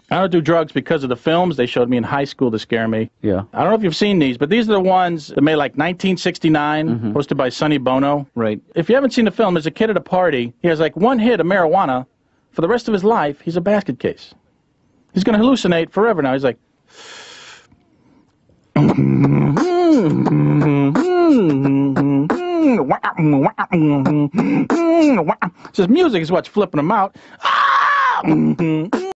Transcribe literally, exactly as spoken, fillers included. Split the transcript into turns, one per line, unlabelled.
I don't do drugs because of the films they showed me in high school to scare me.
Yeah.
I don't know if you've seen these, but these are the ones that made like nineteen sixty-nine, mm-hmm. hosted by Sonny Bono.
Right.
If you haven't seen the film, there's a kid at a party. He has like one hit of marijuana. For the rest of his life, he's a basket case. He's going to hallucinate forever now. He's like... Says music is what's flipping him out.